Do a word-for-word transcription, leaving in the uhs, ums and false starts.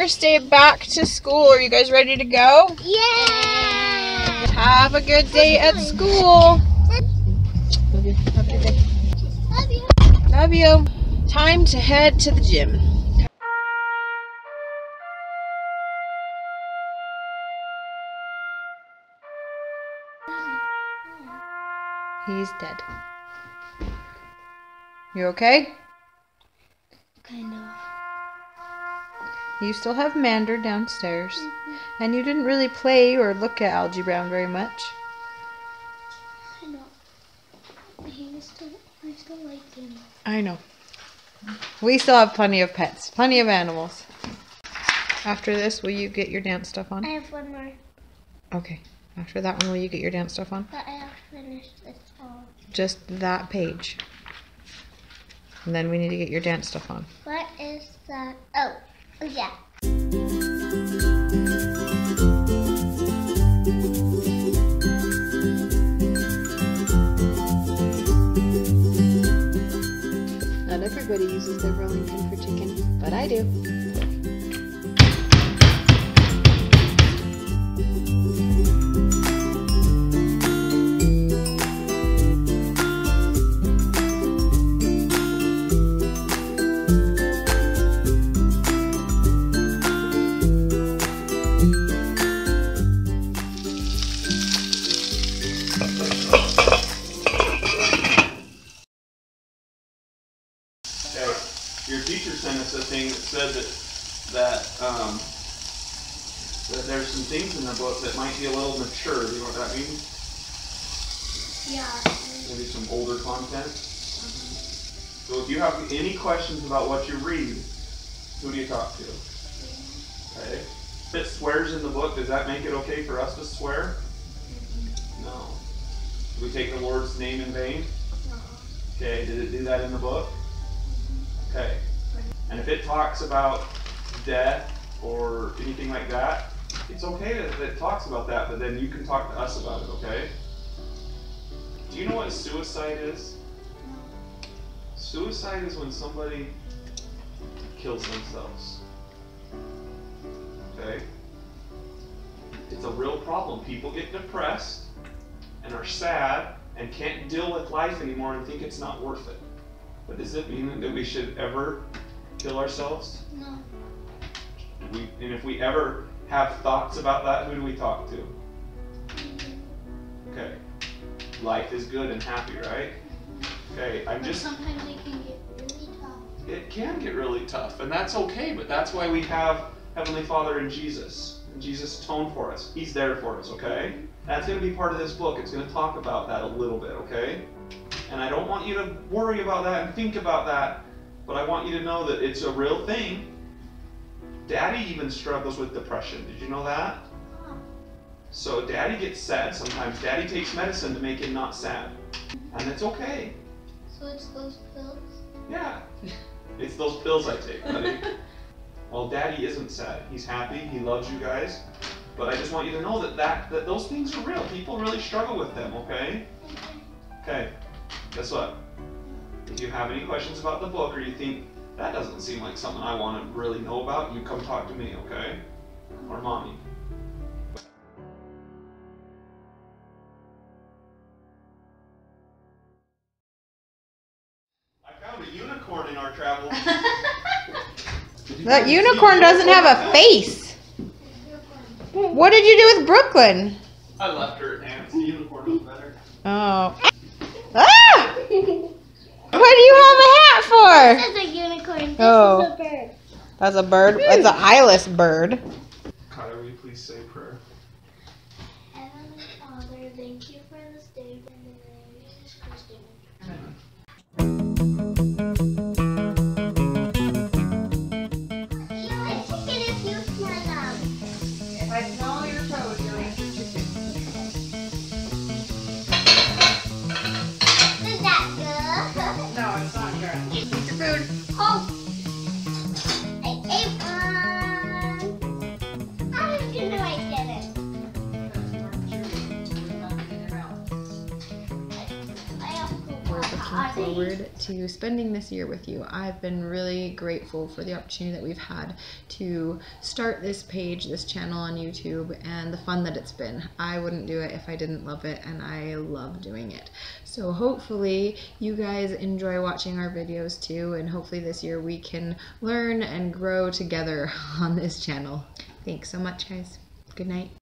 first day back to school. Are you guys ready to go? Yeah! Have a good day at school. Love you. Have a good day. Love you. Love you. Time to head to the gym. He's dead. You okay? Kind of. You still have Mander downstairs. Mm-hmm. And you didn't really play or look at Algae Brown very much. I know. He was still, I still like him. I know. We still have plenty of pets. Plenty of animals. After this, will you get your dance stuff on? I have one more. Okay. After that one, will you get your dance stuff on? But I have to finish this all. Just that page. And then we need to get your dance stuff on. What is that? Oh, oh yeah. Not everybody uses their rolling pin for chicken, but I do. Your teacher sent us a thing that said that that um, that there's some things in the book that might be a little mature. Do you know what that means? Yeah. Maybe some older content. Mm-hmm. So if you have any questions about what you read, who do you talk to? Okay. If it swears in the book, does that make it okay for us to swear? Mm-hmm. No. Do we take the Lord's name in vain? No. Okay. Did it do that in the book? Okay. And if it talks about death or anything like that, it's okay that it talks about that, but then you can talk to us about it, okay? Do you know what suicide is? Suicide is when somebody kills themselves. Okay? It's a real problem. People get depressed and are sad and can't deal with life anymore and think it's not worth it. But does it mean that we should ever kill ourselves? No. We, and if we ever have thoughts about that, who do we talk to? Okay. Life is good and happy, right? Okay, I'm But just... sometimes it can get really tough. It can get really tough, and that's okay, but that's why we have Heavenly Father and Jesus. And Jesus atoned for us. He's there for us, okay? That's going to be part of this book. It's going to talk about that a little bit, okay? And I don't want you to worry about that and think about that, but I want you to know that it's a real thing. Daddy even struggles with depression. Did you know that? So Daddy gets sad sometimes. Daddy takes medicine to make him not sad. And it's okay. So it's those pills? Yeah. It's those pills I take, buddy. Well, Daddy isn't sad. He's happy. He loves you guys. But I just want you to know that, that, that those things are real. People really struggle with them, okay? Okay. Guess what? If you have any questions about the book or you think, that doesn't seem like something I want to really know about, you come talk to me, okay? Or Mommy. I found a unicorn in our travels. That unicorn doesn't have a face. What did you do with Brooklyn? I left her at Nan's. The unicorn was better. Oh. Ah! What do you have a hat for? This is a unicorn. This Oh. is a bird. That's a bird. It's an eyeless bird. Kyler, will you please say prayer? Heavenly Father, thank you for this day. In the name of Jesus Christ, amen. You like chicken if you smell them. If I smell your toes, you'll eat your chicken. Is that good? No, it's not good. Eat your food. Oh. I ate one. How did you know I didn't? I have to We're looking for forward to spending this year with you. I've been really grateful for the opportunity that we've had to start this page, this channel on YouTube, and the fun that it's been. I wouldn't do it if I didn't love it, and I love doing it. So hopefully you guys enjoy watching our videos too, and hopefully this year we can learn and grow together on this channel. Thanks so much, guys. Good night.